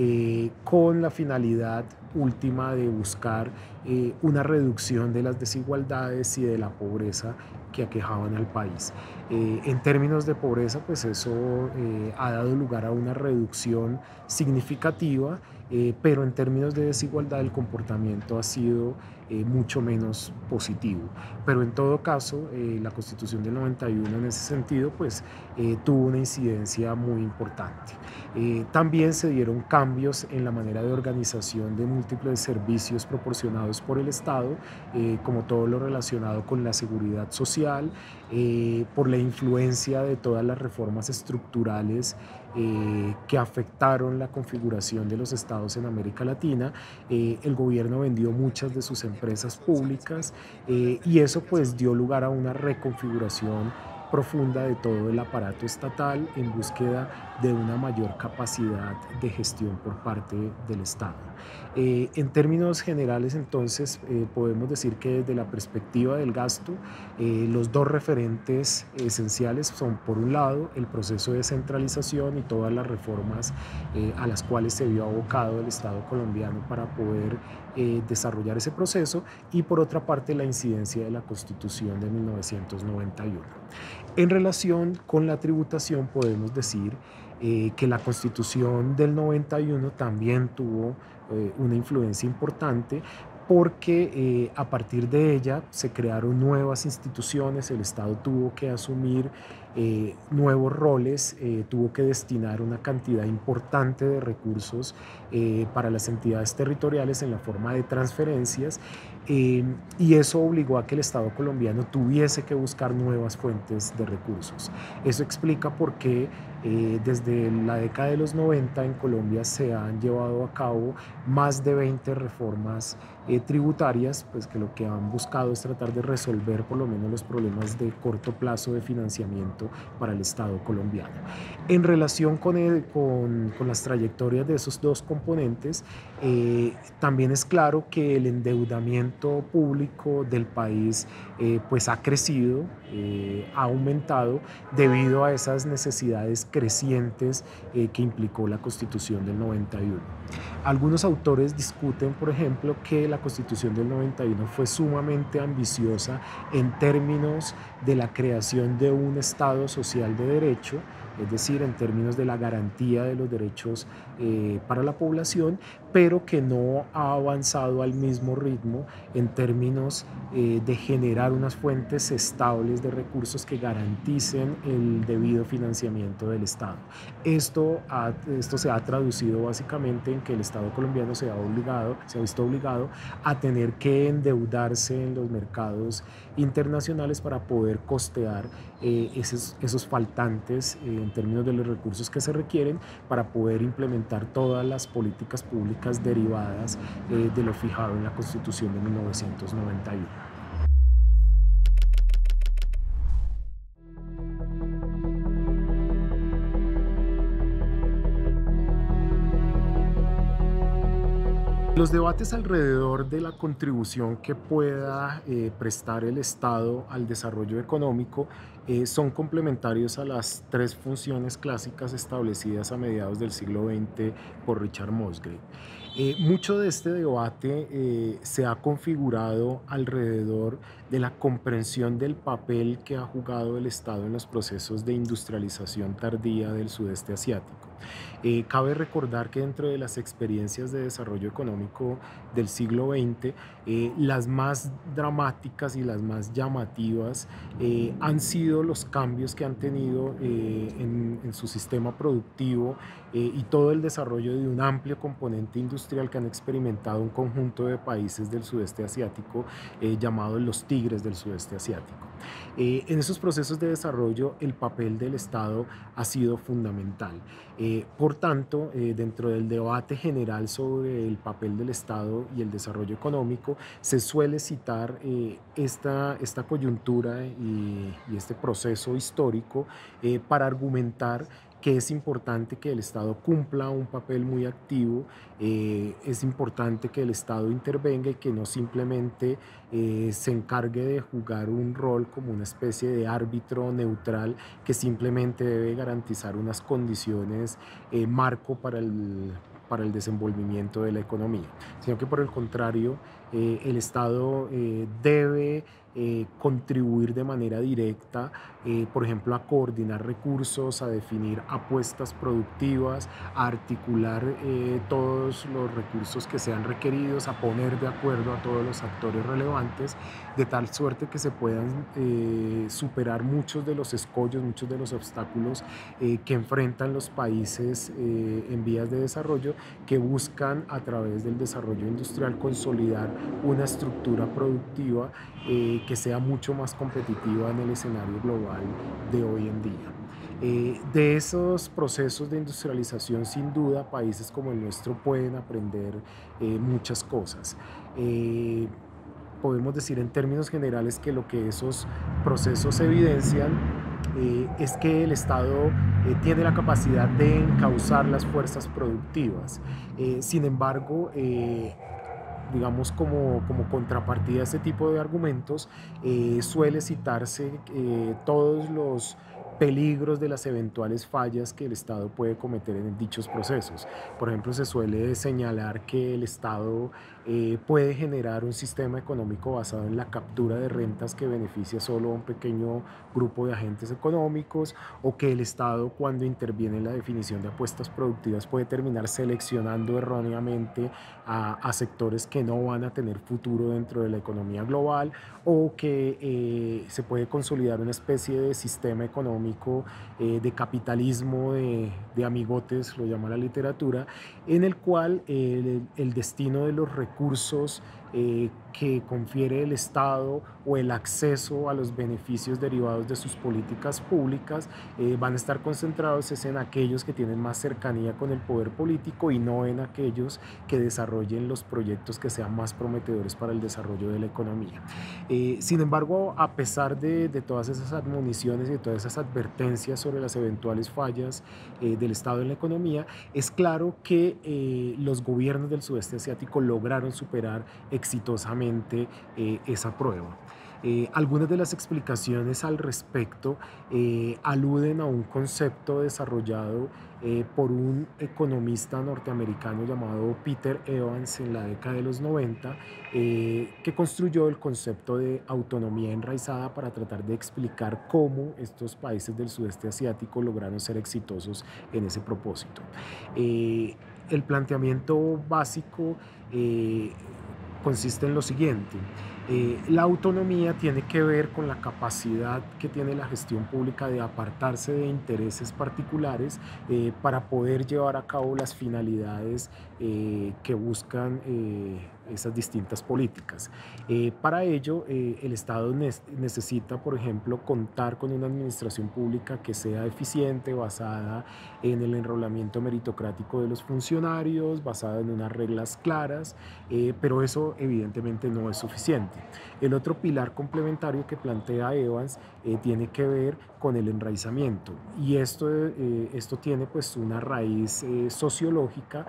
con la finalidad última de buscar una reducción de las desigualdades y de la pobreza que aquejaban al país. En términos de pobreza, pues eso ha dado lugar a una reducción significativa, pero en términos de desigualdad el comportamiento ha sido mucho menos positivo. Pero en todo caso, la Constitución del 91 en ese sentido pues tuvo una incidencia muy importante. También se dieron cambios en la manera de organización de múltiples servicios proporcionados por el Estado, como todo lo relacionado con la seguridad social, por la influencia de todas las reformas estructurales que afectaron la configuración de los estados en América Latina. El gobierno vendió muchas de sus empresas públicas y eso pues dio lugar a una reconfiguración profunda de todo el aparato estatal en búsqueda de una mayor capacidad de gestión por parte del Estado. En términos generales, entonces, podemos decir que desde la perspectiva del gasto, los dos referentes esenciales son, por un lado, el proceso de descentralización y todas las reformas a las cuales se vio abocado el Estado colombiano para poder desarrollar ese proceso, y por otra parte, la incidencia de la Constitución de 1991. En relación con la tributación, podemos decir que la Constitución del 91 también tuvo una influencia importante porque a partir de ella se crearon nuevas instituciones, el Estado tuvo que asumir nuevos roles, tuvo que destinar una cantidad importante de recursos para las entidades territoriales en la forma de transferencias, y eso obligó a que el Estado colombiano tuviese que buscar nuevas fuentes de recursos. Eso explica por qué desde la década de los 90 en Colombia se han llevado a cabo más de 20 reformas tributarias, pues que lo que han buscado es tratar de resolver por lo menos los problemas de corto plazo de financiamiento para el Estado colombiano. En relación con las trayectorias de esos dos componentes, también es claro que el endeudamiento público del país pues ha crecido, ha aumentado debido a esas necesidades crecientes que implicó la Constitución del 91. Algunos autores discuten, por ejemplo, que la Constitución del 91 fue sumamente ambiciosa en términos de la creación de un Estado social de derecho, es decir, en términos de la garantía de los derechos para la población, pero que no ha avanzado al mismo ritmo en términos de generar unas fuentes estables de recursos que garanticen el debido financiamiento del Estado. Esto se ha traducido básicamente en que el Estado colombiano se ha visto obligado a tener que endeudarse en los mercados internacionales para poder costear esos faltantes en términos de los recursos que se requieren para poder implementar todas las políticas públicas derivadas de lo fijado en la Constitución de 1991. Los debates alrededor de la contribución que pueda prestar el Estado al desarrollo económico son complementarios a las tres funciones clásicas establecidas a mediados del siglo XX por Richard Musgrave. Mucho de este debate se ha configurado alrededor de la comprensión del papel que ha jugado el Estado en los procesos de industrialización tardía del sudeste asiático. Cabe recordar que dentro de las experiencias de desarrollo económico del siglo XX, las más dramáticas y las más llamativas han sido los cambios que han tenido en su sistema productivo y todo el desarrollo de un amplio componente industrial que han experimentado un conjunto de países del sudeste asiático llamados los tigres del sudeste asiático. En esos procesos de desarrollo el papel del Estado ha sido fundamental. Por tanto, dentro del debate general sobre el papel del Estado y el desarrollo económico, se suele citar esta coyuntura y este proceso histórico para argumentar que es importante que el Estado cumpla un papel muy activo, es importante que el Estado intervenga y que no simplemente se encargue de jugar un rol como una especie de árbitro neutral que simplemente debe garantizar unas condiciones marco para el desenvolvimiento de la economía, sino que por el contrario, el Estado debe contribuir de manera directa, por ejemplo, a coordinar recursos, a definir apuestas productivas, a articular todos los recursos que sean requeridos, a poner de acuerdo a todos los actores relevantes, de tal suerte que se puedan superar muchos de los escollos, muchos de los obstáculos que enfrentan los países en vías de desarrollo que buscan a través del desarrollo industrial consolidar una estructura productiva que sea mucho más competitiva en el escenario global de hoy en día. De esos procesos de industrialización, sin duda, países como el nuestro pueden aprender muchas cosas. Podemos decir en términos generales que lo que esos procesos evidencian es que el Estado tiene la capacidad de encauzar las fuerzas productivas. Sin embargo, digamos como contrapartida a este tipo de argumentos, suele citarse todos los peligros de las eventuales fallas que el Estado puede cometer en dichos procesos. Por ejemplo, se suele señalar que el Estado puede generar un sistema económico basado en la captura de rentas que beneficia solo a un pequeño grupo de agentes económicos, o que el Estado, cuando interviene en la definición de apuestas productivas, puede terminar seleccionando erróneamente a sectores que no van a tener futuro dentro de la economía global, o que se puede consolidar una especie de sistema económico de capitalismo de amigotes, lo llama la literatura, en el cual el destino de los recursos que confiere el Estado o el acceso a los beneficios derivados de sus políticas públicas van a estar concentrados es en aquellos que tienen más cercanía con el poder político y no en aquellos que desarrollen los proyectos que sean más prometedores para el desarrollo de la economía. Sin embargo, a pesar de todas esas admoniciones y de todas esas advertencias sobre las eventuales fallas del Estado en la economía, es claro que los gobiernos del sudeste asiático lograron superar exitosamente esa prueba. Algunas de las explicaciones al respecto aluden a un concepto desarrollado por un economista norteamericano llamado Peter Evans en la década de los 90, que construyó el concepto de autonomía enraizada para tratar de explicar cómo estos países del sudeste asiático lograron ser exitosos en ese propósito. Eh, el planteamiento básico eh, consiste en lo siguiente. La autonomía tiene que ver con la capacidad que tiene la gestión pública de apartarse de intereses particulares para poder llevar a cabo las finalidades que buscan esas distintas políticas. Para ello, el Estado necesita, por ejemplo, contar con una administración pública que sea eficiente, basada en el enrolamiento meritocrático de los funcionarios, basada en unas reglas claras, pero eso evidentemente no es suficiente. El otro pilar complementario que plantea Evans tiene que ver con el enraizamiento, y esto tiene pues una raíz sociológica,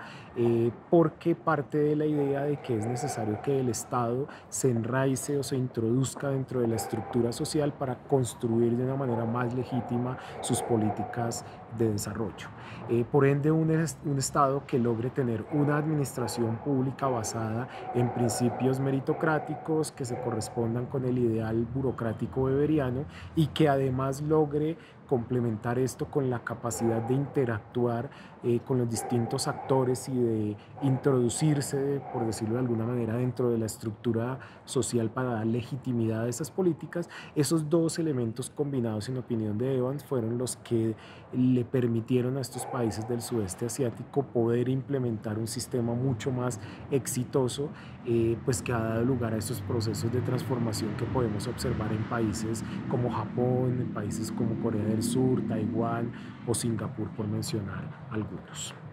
porque parte de la idea de que es necesario que el Estado se enraice o se introduzca dentro de la estructura social para construir de una manera más legítima sus políticas de desarrollo. Por ende, un Estado que logre tener una administración pública basada en principios meritocráticos que se correspondan con el ideal burocrático weberiano, y que además logre complementar esto con la capacidad de interactuar con los distintos actores y de introducirse, por decirlo de alguna manera, dentro de la estructura social para dar legitimidad a esas políticas. Esos dos elementos combinados, en opinión de Evans, fueron los que le permitieron a estos países del sudeste asiático poder implementar un sistema mucho más exitoso, pues que ha dado lugar a estos procesos de transformación que podemos observar en países como Japón, en países como Corea del Sur, Taiwán o Singapur, por mencionar algunos.